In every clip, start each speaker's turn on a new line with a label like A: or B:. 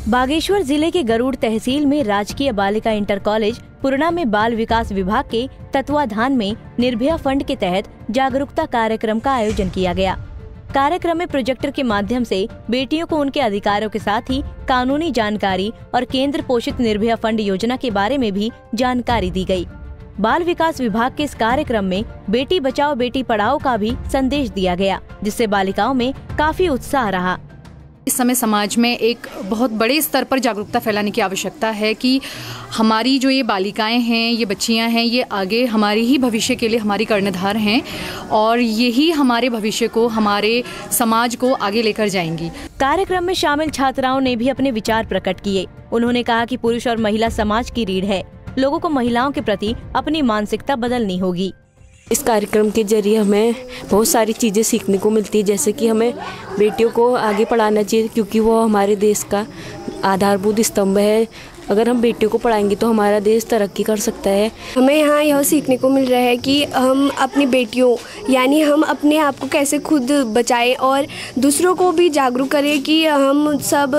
A: बागेश्वर जिले के गरुड़ तहसील में राजकीय बालिका इंटर कॉलेज पूर्णा में बाल विकास विभाग के तत्वाधान में निर्भया फंड के तहत जागरूकता कार्यक्रम का आयोजन किया गया। कार्यक्रम में प्रोजेक्टर के माध्यम से बेटियों को उनके अधिकारों के साथ ही कानूनी जानकारी और केंद्र पोषित निर्भया फंड योजना के बारे में भी जानकारी दी गई। बाल विकास विभाग के इस कार्यक्रम में बेटी बचाओ बेटी पढ़ाओ का भी संदेश दिया गया, जिससे बालिकाओं में काफी उत्साह रहा।
B: इस समय समाज में एक बहुत बड़े स्तर पर जागरूकता फैलाने की आवश्यकता है कि हमारी जो ये बालिकाएं हैं, ये बच्चियां हैं, ये आगे हमारे ही भविष्य के लिए हमारी कर्णधार हैं और यही हमारे भविष्य को, हमारे समाज को आगे लेकर जाएंगी।
A: कार्यक्रम में शामिल छात्राओं ने भी अपने विचार प्रकट किए। उन्होंने कहा कि पुरुष और महिला समाज की रीढ़ है, लोगों को महिलाओं के प्रति अपनी मानसिकता बदलनी होगी।
C: इस कार्यक्रम के जरिए हमें बहुत सारी चीज़ें सीखने को मिलती है, जैसे कि हमें बेटियों को आगे पढ़ाना चाहिए क्योंकि वो हमारे देश का आधारभूत स्तंभ है। अगर हम बेटियों को पढ़ाएंगे तो हमारा देश तरक्की कर सकता है।
D: हमें यहाँ यह सीखने को मिल रहा है कि हम अपनी बेटियों यानी हम अपने आप को कैसे खुद बचाएं और दूसरों को भी जागरूक करें कि हम सब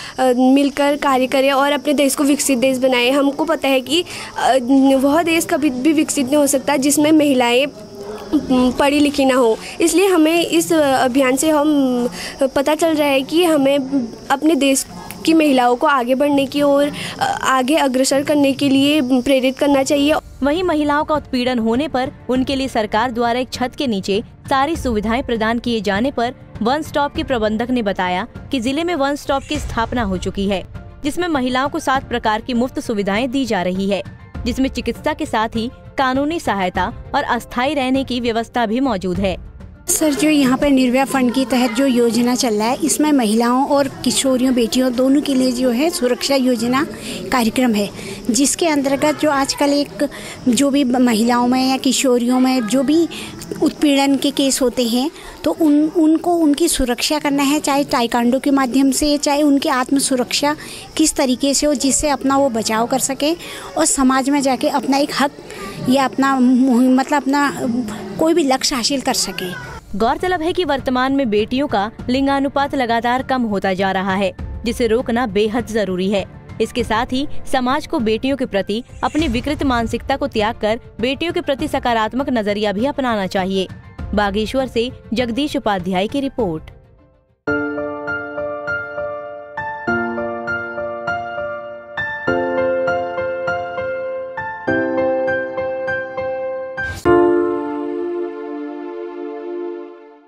D: मिलकर कार्य करें और अपने देश को विकसित देश बनाएं। हमको पता है कि वह देश कभी भी विकसित नहीं हो सकता जिसमें महिलाएं पढ़ी लिखी ना हो। इसलिए हमें इस अभियान से हम पता चल रहा है कि हमें अपने देश की महिलाओं को आगे बढ़ने की और आगे अग्रसर करने के लिए प्रेरित करना चाहिए।
A: वहीं महिलाओं का उत्पीड़न होने पर उनके लिए सरकार द्वारा एक छत के नीचे सारी सुविधाएं प्रदान किए जाने पर वन स्टॉप के प्रबंधक ने बताया कि जिले में वन स्टॉप की स्थापना हो चुकी है, जिसमें महिलाओं को 7 प्रकार की मुफ्त सुविधाएं दी जा रही है, जिसमें चिकित्सा के साथ ही कानूनी सहायता और अस्थायी रहने की व्यवस्था भी मौजूद है।
E: सर, जो यहाँ पर निर्भया फंड के तहत जो योजना चल रहा है, इसमें महिलाओं और किशोरियों, बेटियों दोनों के लिए जो है सुरक्षा योजना कार्यक्रम है, जिसके अंतर्गत जो आजकल एक जो भी महिलाओं में या किशोरियों में जो भी उत्पीड़न के केस होते हैं तो उनको उनकी सुरक्षा करना है, चाहे टाइकांडो के माध्यम से, चाहे उनकी आत्म सुरक्षा किस तरीके से हो जिससे अपना वो बचाव कर सके और समाज में जाके अपना एक हक या अपना मतलब अपना कोई भी लक्ष्य हासिल कर सके।
A: गौरतलब है कि वर्तमान में बेटियों का लिंगानुपात लगातार कम होता जा रहा है, जिसे रोकना बेहद जरूरी है। इसके साथ ही समाज को बेटियों के प्रति अपनी विकृत मानसिकता को त्याग कर बेटियों के प्रति सकारात्मक नजरिया भी अपनाना चाहिए। बागेश्वर से जगदीश उपाध्याय की रिपोर्ट।